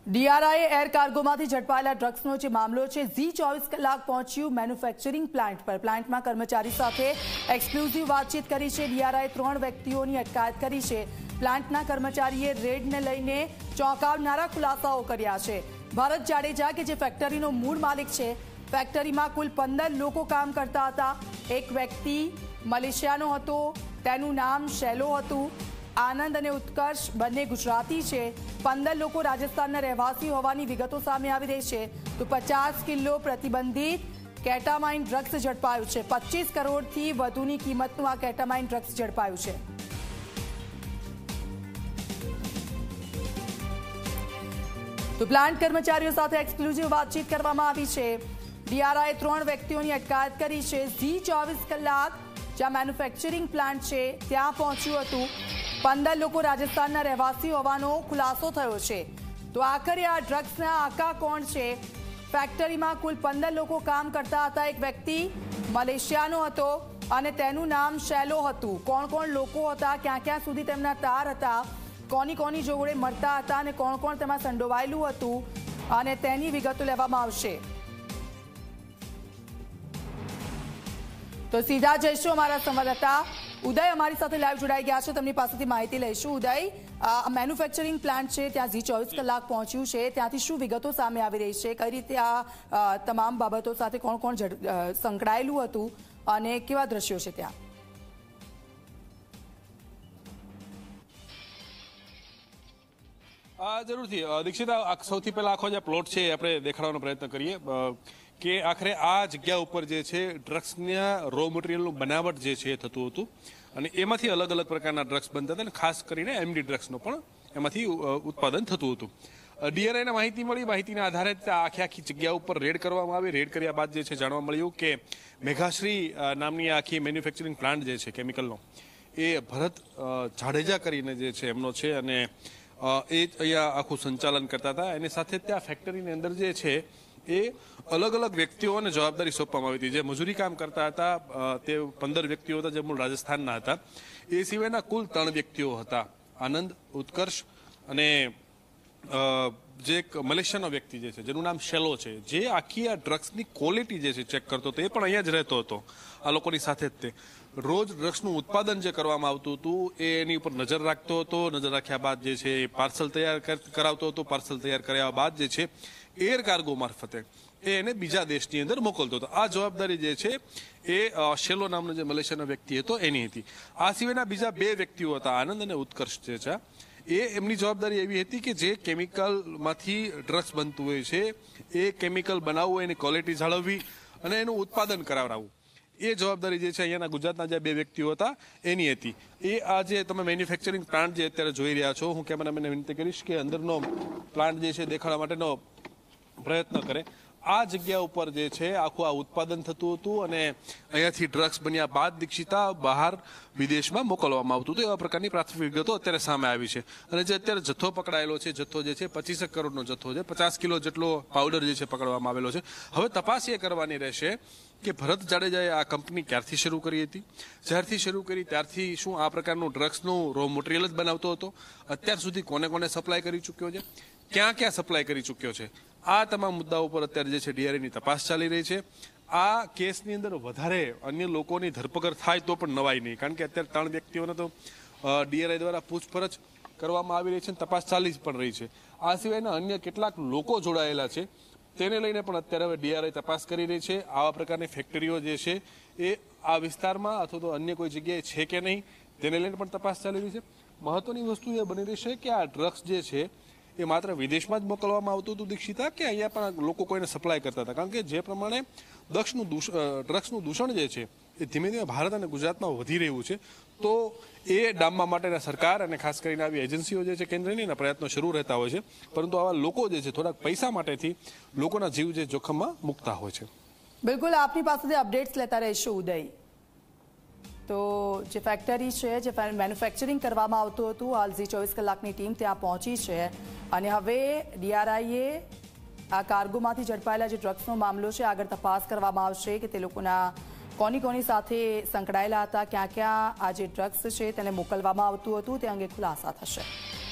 ડીઆરઆઈએ air કાર્ગોમાંથી ઝડપાયેલા ડ્રગ્સનો જે મામલો છે ઝી 24 કલાક પહોંચ્યું મેન્યુફેક્ચરિંગ પ્લાન્ટ પર। પ્લાન્ટમાં કર્મચારી સાથે એક્સક્લુઝિવ વાતચીત કરી છે। ડીઆરઆઈએ 3 વ્યક્તિઓની અટકાયત કરી છે। પ્લાન્ટના કર્મચારીએ રેડને લઈને ચોંકાવનારા ખુલાસાઓ કર્યા છે। ભરત જાડેજા કે જે ફેક્ટરીનો મૂળ માલિક છે, ફેક્ટરીમાં કુલ 15 લોકો કામ કરતા હતા। એક વ્યક્તિ મલેશિયાનો હતો, તેનું નામ શેલો હતું। આનંદ અને ઉત્કર્ષ બંને ગુજરાતી છે। 15 લોકો રાજસ્થાનના રહેવાસી હોવાની વિગતો સામે આવી રહી છે। તો 50 કિલો પ્રતિબંધિત કેટામાઇન ડ્રગ્સ ઝડપાયું છે। 25 કરોડથી વધુની કિંમતનું આ કેટામાઇન ડ્રગ્સ ઝડપાયું છે। તો પ્લાન્ટ કર્મચારીઓ સાથે એક્સક્લુઝિવ વાતચીત કરવામાં આવી છે। ડીઆરઆઈએ 3 વ્યક્તિઓની અટકાયત કરી છે। ઝી 24 કલાક જ્યાં મેન્યુફેક્ચરિંગ પ્લાન્ટ છે ત્યાં પહોંચ્યું હતું। 15 લોકો રાજસ્થાનના રહેવાસી હોવાનો ખુલાસો થયો છે। તો આખરે આ ડ્રગ્સના આકા કોણ છે? ફેક્ટરીમાં કુલ 15 લોકો કામ કરતા હતા। એક વ્યક્તિ મલેશિયાનો હતો અને તેનું નામ શેલો હતું। કોણ કોણ લોકો હતા, ક્યાં ક્યાં સુધી તેમના તાર હતા, કોની કોની જોડે મળતા હતા અને કોણ કોણ તેમાં સંડોવાયેલું હતું, અને તેની વિગતો લેવામાં આવશે। તો સીધા જઈશું અમારા સંવાદદાતા ઉદય અમારી સાથે લાઈવ જોડાઈ ગયા છે, તેમની પાસેથી માહિતી લઈશું। ઉદય, આ મેન્યુફેક્ચરિંગ પ્લાન્ટ છે ત્યાં ઝી 24 કલાક પહોંચ્યું છે, ત્યાંથી શું વિગતો સામે આવી રહી છે? કઈ રીતે આ તમામ બાબતો સાથે કોણ કોણ સંકળાયેલું હતું અને કેવા દ્રશ્યો છે ત્યાં? જરૂરથી દીક્ષિતા, સૌથી પહેલા આખો જે પ્લોટ છે આપણે દેખાડવાનો પ્રયત્ન કરીએ કે આખરે આ જગ્યા ઉપર જે છે ડ્રગ્સના રો મટીરિયલનું બનાવટ જે છે એ થતું હતું અને એમાંથી અલગ અલગ પ્રકારના ડ્રગ્સ બનતા હતા અને ખાસ કરીને એમડી ડ્રગ્સનો પણ એમાંથી ઉત્પાદન થતું હતું। ડીઆરઆઈને માહિતી મળી, માહિતીના આધારે આખી જગ્યા ઉપર રેડ કરવામાં આવી। રેડ કર્યા બાદ જે છે જાણવા મળ્યું કે મેઘાશ્રી નામની આખી મેન્યુફેક્ચરિંગ પ્લાન્ટ જે છે કેમિકલનો, એ ભરત જાડેજા કરીને જે છે એમનો છે અને એ અહીંયા આખું સંચાલન કરતા હતા। એની સાથે ત્યાં ફેક્ટરીની અંદર જે છે એ અલગ અલગ વ્યક્તિઓને જવાબદારી સોંપવામાં આવી હતી। જે મજૂરી કામ કરતા હતા તે 15 વ્યક્તિઓ હતા જે મૂળ રાજસ્થાનના હતા। એ સિવાયના કુલ 3 વ્યક્તિઓ હતા, આનંદ, ઉત્કર્ષ અને જે એક મલેશિયાનો વ્યક્તિ જે છે જેનું નામ શેલો છે, જે આખી આ ડ્રગ્સની ક્વોલિટી જે છે ચેક કરતો હતો। એ પણ અહીંયા જ રહેતો હતો આ લોકોની સાથે જ તે રોજ ડ્રગ્સનું ઉત્પાદન જે કરવામાં આવતું હતું એની ઉપર નજર રાખતો હતો। નજર રાખ્યા બાદ જે છે એ પાર્સલ તૈયાર કરાવતો હતો। પાર્સલ તૈયાર કર્યા બાદ જે છે એર કાર્ગો મારફતે એને બીજા દેશની અંદર મોકલતો હતો। આ જવાબદારી જે છે એ શેલો નામનો જે મલેશિયાનો વ્યક્તિ હતો એની હતી। આ સિવાયના બીજા 2 વ્યક્તિઓ હતા, આનંદ અને ઉત્કર્ષ જે છે, એ એમની જવાબદારી એવી હતી કે જે કેમિકલમાંથી ડ્રગ્સ બનતું હોય છે એ કેમિકલ બનાવવું, એની ક્વોલિટી જાળવવી અને એનું ઉત્પાદન કરાવડાવવું, એ જવાબદારી જે છે અહીંયાના ગુજરાતના જે 2 વ્યક્તિઓ હતા એની હતી। એ આ જે તમે મેન્યુફેક્ચરિંગ પ્લાન્ટ જે અત્યારે જોઈ રહ્યા છો, હું કેમેરામેનને વિનંતી કરીશ કે અંદરનો પ્લાન્ટ જે છે દેખાડવા માટેનો પ્રયત્ન કરે। આ જગ્યા ઉપર જે છે આખું આ ઉત્પાદન થતું હતું અને અહીંયાથી ડ્રગ્સ બન્યા બાદ દીક્ષિતા બહાર વિદેશમાં મોકલવામાં આવતું હતું। એવા પ્રકારની પ્રાથમિક વિગતો અત્યારે સામે આવી છે અને જે અત્યારે જથ્થો પકડાયેલો છે, જથ્થો જે છે 25 કરોડનો જથ્થો છે, 50 કિલો જેટલો પાવડર જે છે પકડવામાં આવેલો છે। હવે તપાસ એ કરવાની રહેશે કે ભરત જાડેજાએ આ કંપની ક્યારથી શરૂ કરી હતી, જ્યારથી શરૂ કરી ત્યારથી શું આ પ્રકારનું ડ્રગ્સનું રો મટીરિયલ જ બનાવતો હતો, અત્યાર સુધી કોને કોને સપ્લાય કરી ચૂક્યો છે, ક્યાં ક્યાં સપ્લાય કરી ચૂક્યો છે, આ તમામ મુદ્દાઓ પર અત્યારે જે છે ડીઆરઆઈની તપાસ ચાલી રહી છે। આ કેસની અંદર વધારે અન્ય લોકોની ધરપકડ થાય તો પણ નવાઈ નહીં, કારણ કે અત્યારે 3 વ્યક્તિઓને તો ડીઆરઆઈ દ્વારા પૂછપરછ કરવામાં આવી રહી છે અને તપાસ ચાલી જ પણ રહી છે। આ સિવાયના અન્ય કેટલાક લોકો જોડાયેલા છે તેને લઈને પણ અત્યારે હવે ડીઆરઆઈ તપાસ કરી રહી છે। આવા પ્રકારની ફેક્ટરીઓ જે છે એ આ વિસ્તારમાં અથવા તો અન્ય કોઈ જગ્યાએ છે કે નહીં તેને લઈને પણ તપાસ ચાલી રહી છે। મહત્વની વસ્તુ એ બની રહી છે કે આ ડ્રગ્સ જે છે એ માત્ર વિદેશમાં જ મોકલવામાં આવતું હતું દીક્ષિતા, કે અહીંયા પણ લોકો કોઈને સપ્લાય કરતા હતા? કારણ કે જે પ્રમાણે ડ્રગ્સનું દૂષણ જે છે એ ધીમે ધીમે ભારત અને ગુજરાતમાં વધી રહ્યું છે, તો એ ડામવા માટેના સરકાર અને ખાસ કરીને આવી એજન્સીઓ જે છે કેન્દ્રની એના પ્રયત્નો શરૂ રહેતા હોય છે, પરંતુ આવા લોકો જે છે થોડાક પૈસા માટેથી લોકોના જીવ જે જોખમમાં મૂકતા હોય છે। બિલકુલ, આપની પાસેથી અપડેટ્સ લેતા રહીશું ઉદય। તો જે ફેક્ટરી છે, જે મેન્યુફેક્ચરિંગ કરવામાં આવતું હતું, હાલ ઝી 24 કલાકની ટીમ ત્યાં પહોંચી છે અને હવે ડીઆરઆઈએ આ કાર્ગોમાંથી ઝડપાયેલા જે ડ્રગ્સનો મામલો છે આગળ તપાસ કરવામાં આવશે કે તે લોકોના કોની કોની સાથે સંકળાયેલા હતા, ક્યાં ક્યાં આ જે ડ્રગ્સ છે તેને મોકલવામાં આવતું હતું તે અંગે ખુલાસા થશે।